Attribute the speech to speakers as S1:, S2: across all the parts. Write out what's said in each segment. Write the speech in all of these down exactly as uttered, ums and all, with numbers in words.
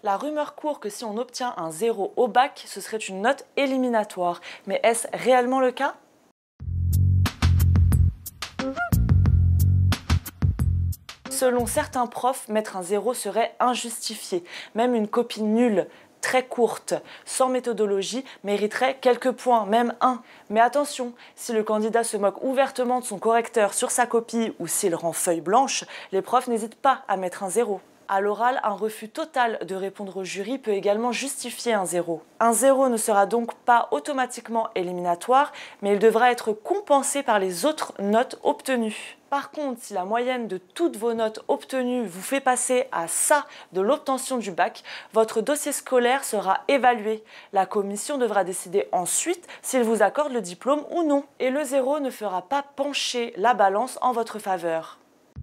S1: La rumeur court que si on obtient un zéro au bac, ce serait une note éliminatoire. Mais est-ce réellement le cas? Selon certains profs, mettre un zéro serait injustifié. Même une copie nulle, très courte, sans méthodologie, mériterait quelques points, même un. Mais attention, si le candidat se moque ouvertement de son correcteur sur sa copie ou s'il rend feuille blanche, les profs n'hésitent pas à mettre un zéro. À l'oral, un refus total de répondre au jury peut également justifier un zéro. Un zéro ne sera donc pas automatiquement éliminatoire, mais il devra être compensé par les autres notes obtenues. Par contre, si la moyenne de toutes vos notes obtenues vous fait passer à ça de l'obtention du bac, votre dossier scolaire sera évalué. La commission devra décider ensuite s'il vous accorde le diplôme ou non. Et le zéro ne fera pas pencher la balance en votre faveur.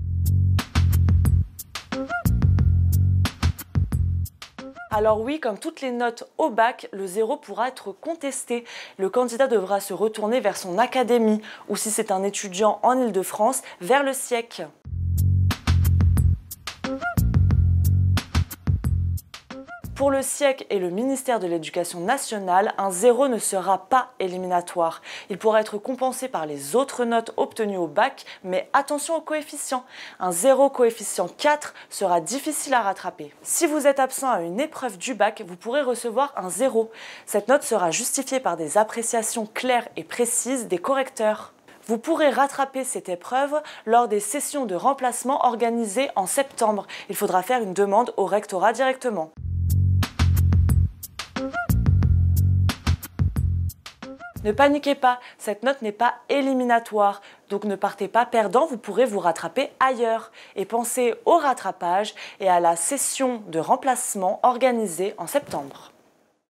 S1: Alors oui, comme toutes les notes au bac, le zéro pourra être contesté. Le candidat devra se retourner vers son académie ou si c'est un étudiant en Île-de-France, vers le SIEC. Pour le SIEC et le ministère de l'Éducation nationale, un zéro ne sera pas éliminatoire. Il pourra être compensé par les autres notes obtenues au bac, mais attention au coefficient. Un zéro coefficient quatre sera difficile à rattraper. Si vous êtes absent à une épreuve du bac, vous pourrez recevoir un zéro. Cette note sera justifiée par des appréciations claires et précises des correcteurs. Vous pourrez rattraper cette épreuve lors des sessions de remplacement organisées en septembre. Il faudra faire une demande au rectorat directement. Ne paniquez pas, cette note n'est pas éliminatoire, donc ne partez pas perdant, vous pourrez vous rattraper ailleurs. Et pensez au rattrapage et à la session de remplacement organisée en septembre.